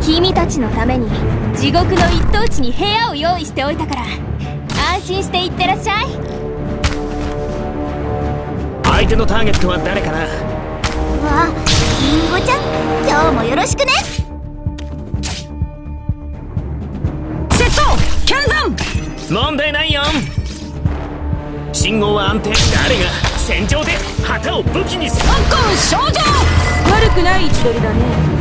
君たちのために地獄の一等地に部屋を用意しておいたから安心していってらっしゃい。 相手のターゲットは誰かな。 わあ、リンゴちゃん、今日もよろしくね。 窃盗剣山。 問題ないよ。信号は安定。誰が戦場で旗を武器にする。 特攻少女。 悪くない位置取りだね。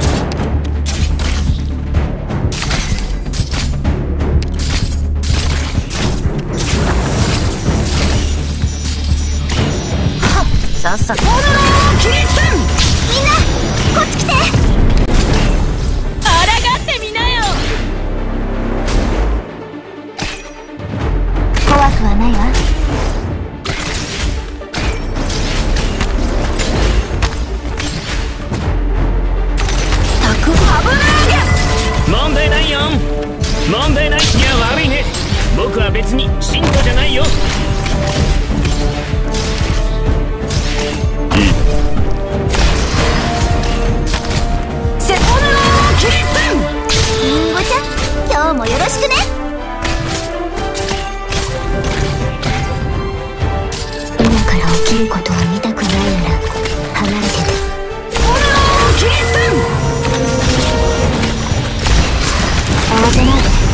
さっさと。キリステン。 みんなこっち来て。 抗ってみなよ。 怖くはないわ。 タクハブラーゲ。 問題ないよ。問題ない。いや悪いね。僕は別に信徒じゃないよ。 セコナロキリステン。 リンゴちゃん、今日もよろしくね。今から起きることは見たくないなら離れてて。 オナロキリステン。 慌てないで。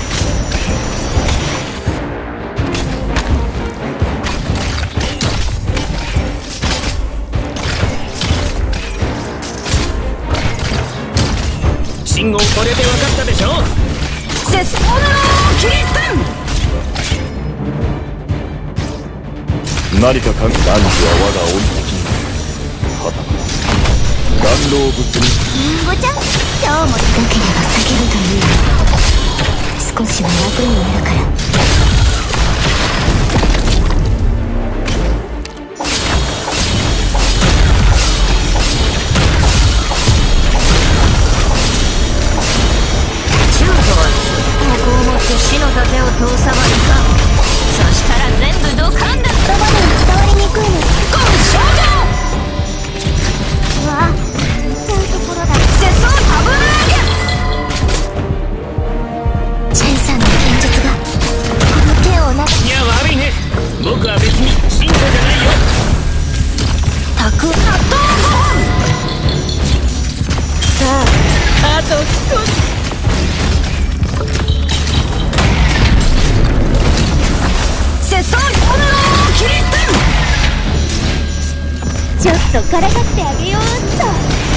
信号これで分かったでしょ。 セスオナロキリステン。 何か関係。男児は我が恩敵にはたまた顔老物に。 リンゴちゃん、今日も。 だければ避けるというの少しは楽になるから。 死の盾を通さばるか。そしたら全部ドカンだ。 言葉でも伝わりにくいの。 ゴー少女。 わあ、ちゃうところだ。 セソハブラーゲ。 チェンさんの剣術がこの剣をな。 いや悪いね。僕は別に信徒じゃないよ。 タクハットさあ、あと少し。 セソンオナロキリステン。 ちょっとからかってあげようっと。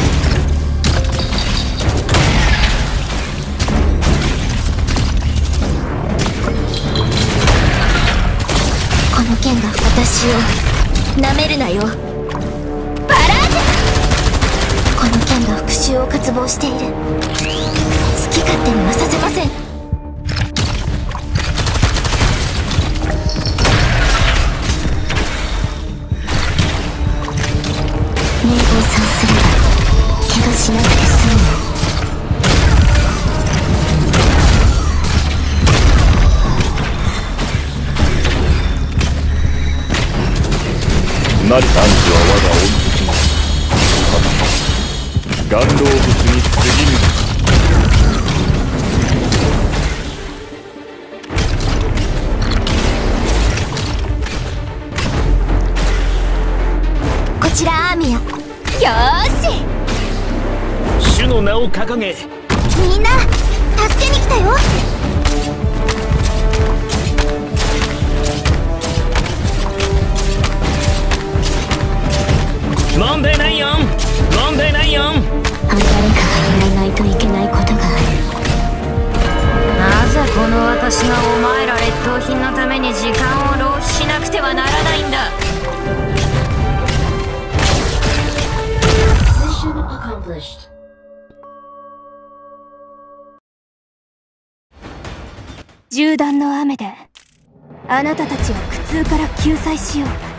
この剣が私をなめるなよ。 バラージェ。 この剣が復讐を渇望している。好き勝手にはさせません。命令さえすれば怪我しなくて済むの。 何か。男児は我が恩敵にはたまた顔老物に過ぎぬ。 こちらアーミヤ。 よーし。 主の名を掲げ。 みんな助けに来たよ。 問題ないよ。問題ないよ。 誰かがやらないといけないことがある。 なぜこの私がお前ら劣等品のために時間を浪費しなくてはならないんだ。 銃弾の雨であなたたちを苦痛から救済しよう。